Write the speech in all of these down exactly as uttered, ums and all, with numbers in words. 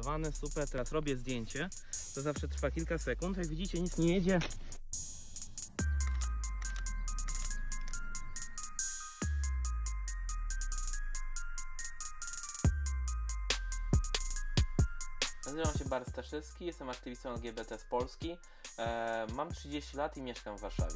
zamontowane, super, teraz robię zdjęcie. To zawsze trwa kilka sekund, jak widzicie nic nie jedzie. Nazywam się Bartosz Staszewski, jestem aktywistą L G B T z Polski. E, mam trzydzieści lat i mieszkam w Warszawie.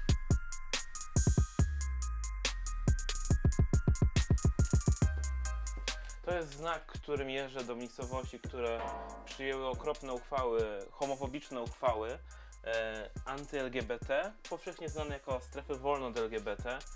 To jest znak, którym jeżdżę do miejscowości, które przyjęły okropne uchwały, homofobiczne uchwały e, anty-L G B T, powszechnie znane jako strefy wolne od L G B T.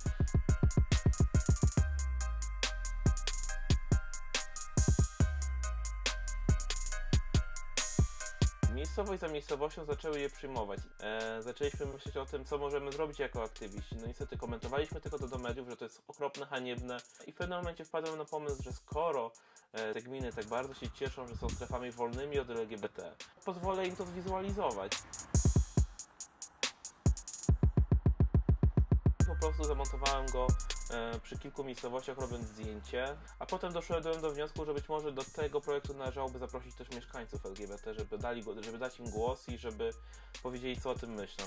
Miejscowość za miejscowością zaczęły je przyjmować. E, zaczęliśmy myśleć o tym, co możemy zrobić jako aktywiści. No niestety komentowaliśmy tylko to do mediów, że to jest okropne, haniebne i w pewnym momencie wpadłem na pomysł, że skoro e, te gminy tak bardzo się cieszą, że są strefami wolnymi od L G B T, pozwolę im to zwizualizować. Po prostu zamontowałem go e, przy kilku miejscowościach, robiąc zdjęcie, a potem doszedłem do wniosku, że być może do tego projektu należałoby zaprosić też mieszkańców L G B T, żeby, dali, żeby dać im głos i żeby powiedzieli, co o tym myślą.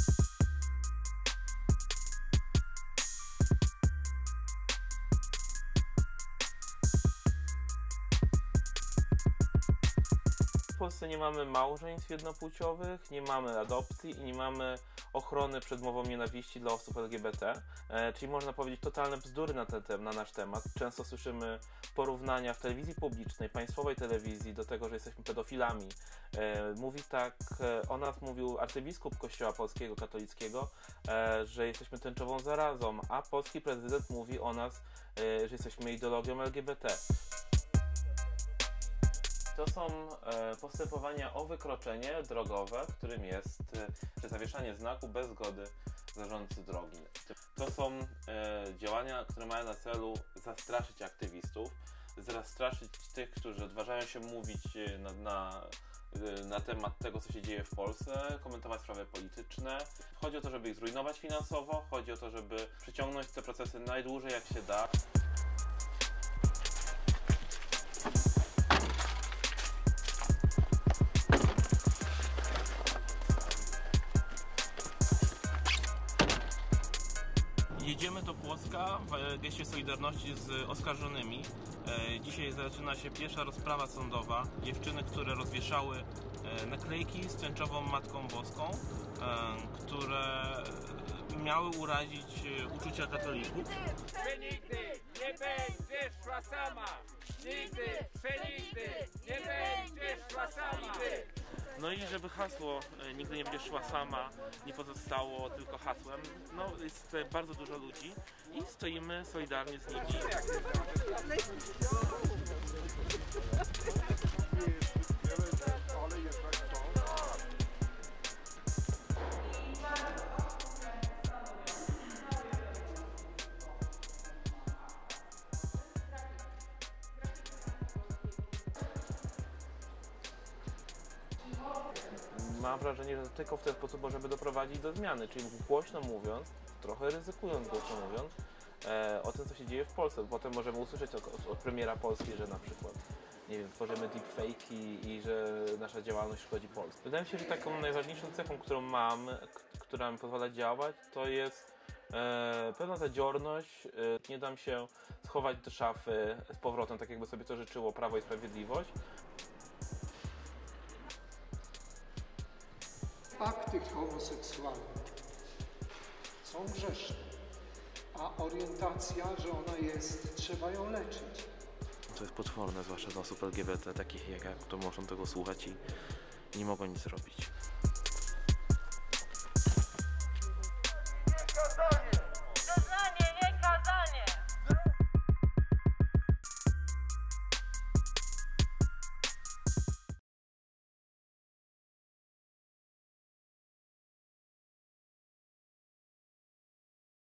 W Polsce nie mamy małżeństw jednopłciowych, nie mamy adopcji i nie mamy ochrony przed mową nienawiści dla osób L G B T, e, czyli można powiedzieć totalne bzdury na, ten, na nasz temat. Często słyszymy porównania w telewizji publicznej, państwowej telewizji do tego, że jesteśmy pedofilami. E, mówi tak, e, o nas mówił arcybiskup Kościoła Polskiego Katolickiego, e, że jesteśmy tęczową zarazą, a polski prezydent mówi o nas, e, że jesteśmy ideologią L G B T. To są e, postępowania o wykroczenie drogowe, którym jest e, zawieszanie znaku bez zgody zarządcy drogi. To są e, działania, które mają na celu zastraszyć aktywistów, zastraszyć tych, którzy odważają się mówić na, na, na temat tego, co się dzieje w Polsce, komentować sprawy polityczne. Chodzi o to, żeby ich zrujnować finansowo, chodzi o to, żeby przyciągnąć te procesy najdłużej jak się da. Jedziemy do Płocka w geście solidarności z oskarżonymi. Dzisiaj zaczyna się pierwsza rozprawa sądowa. Dziewczyny, które rozwieszały naklejki z tęczową Matką Boską, które miały urazić uczucia katolików. Przenigdy nie będziesz szła sama! Nigdy, przenigdy nie będziesz szła sama! No i żeby hasło "nigdy nie będziesz szła sama" nie pozostało tylko hasłem, no jest bardzo dużo ludzi i stoimy solidarnie z nimi. Mam wrażenie, że tylko w ten sposób możemy doprowadzić do zmiany, czyli głośno mówiąc, trochę ryzykując głośno mówiąc, e, o tym, co się dzieje w Polsce. Potem możemy usłyszeć od, od, od premiera Polski, że na przykład, nie wiem, tworzymy deepfake'i i że nasza działalność szkodzi Polsce. Wydaje mi się, że taką najważniejszą cechą, którą mam, która mi pozwala działać, to jest e, pewna zadziorność. E, nie dam się schować do szafy z powrotem, tak jakby sobie to życzyło Prawo i Sprawiedliwość. Akty homoseksualne są grzeszne, a orientacja, że ona jest, trzeba ją leczyć. To jest potworne, zwłaszcza dla osób L G B T, takich jak ja, które muszą tego słuchać i nie mogą nic zrobić.